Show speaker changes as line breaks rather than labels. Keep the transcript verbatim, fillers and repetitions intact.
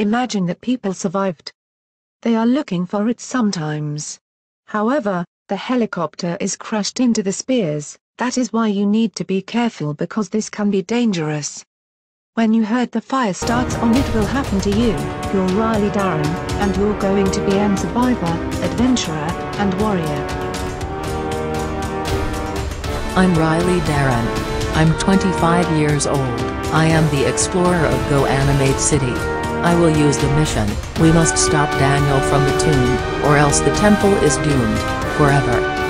Imagine that people survived. They are looking for it sometimes. However, the helicopter is crashed into the spears. That is why you need to be careful because this can be dangerous. When you heard the fire starts on, it will happen to you. You're Riley Darren, and you're going to be an survivor, adventurer, and warrior.
I'm Riley Darren. I'm twenty-five years old. I am the explorer of Go Animate City. I will use the mission. We must stop Daniel from the tomb, or else the temple is doomed forever.